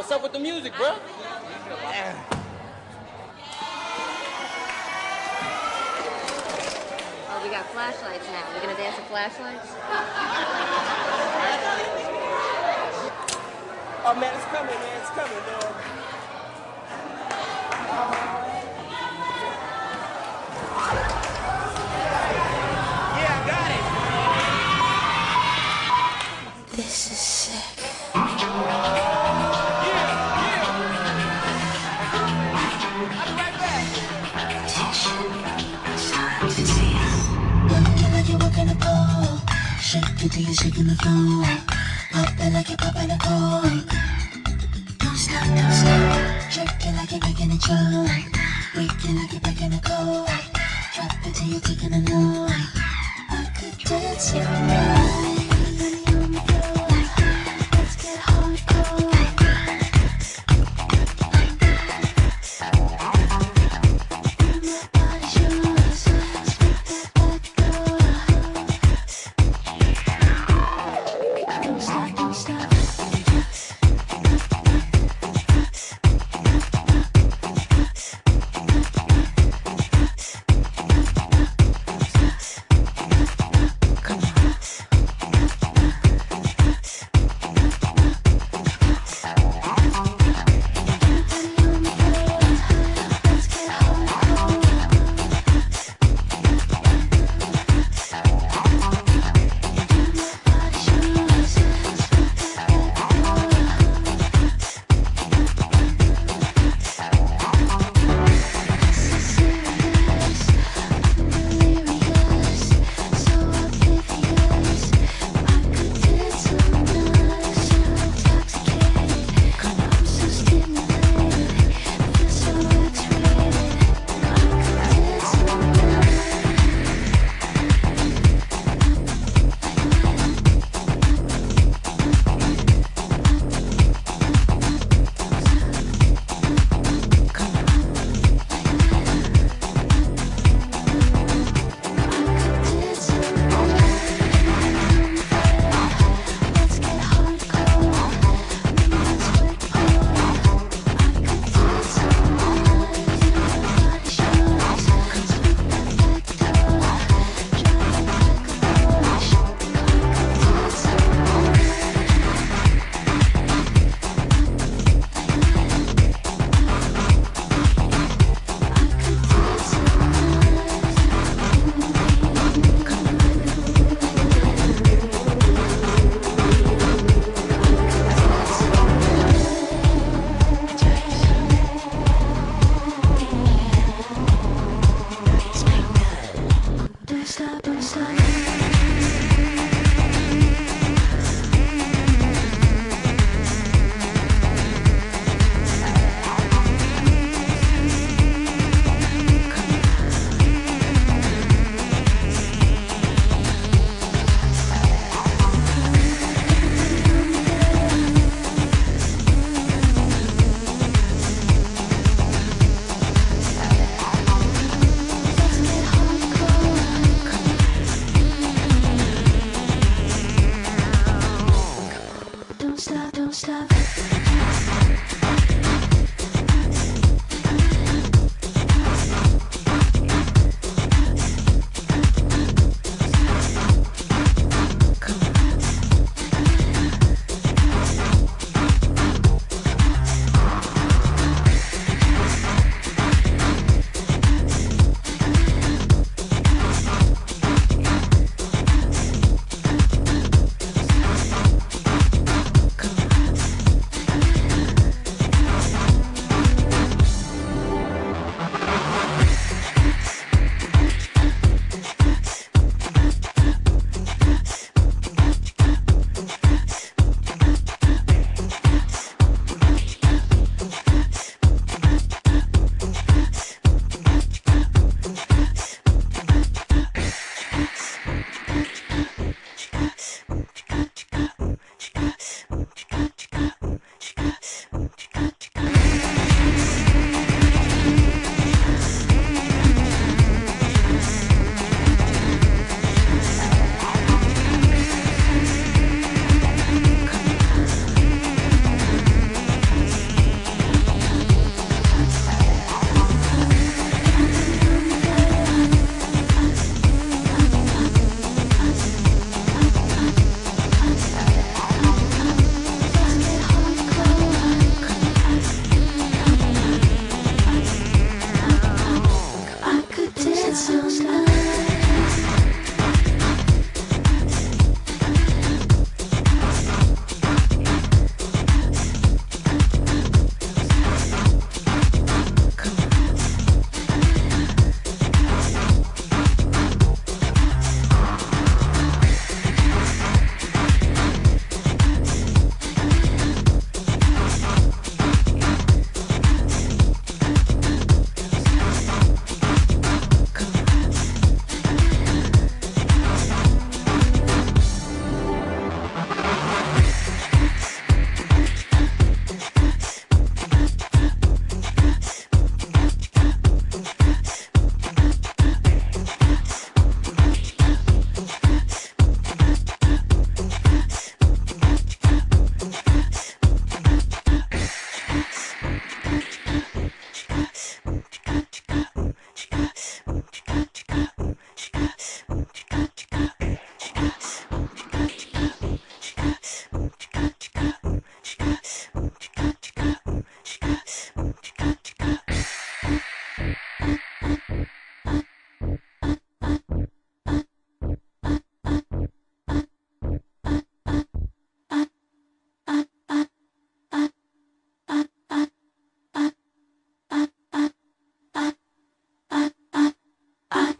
What's up with the music, bro? Oh, we got flashlights now. We're gonna dance with flashlights? Oh, man, it's coming, man. It's coming, man. Yeah, I got it. This is sick. Working the pole, shake it till you're shaking the floor. Pop it like you're popping a cork. Don't stop, don't stop. Jerk it like you're breaking a joint. Break it like you're breaking a code. Drop it till you're taking a note. I could dance you right. Let's get hardcore. My body's yours. Sweep that back door. Don't stop, don't stop. Come on.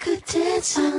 could dance all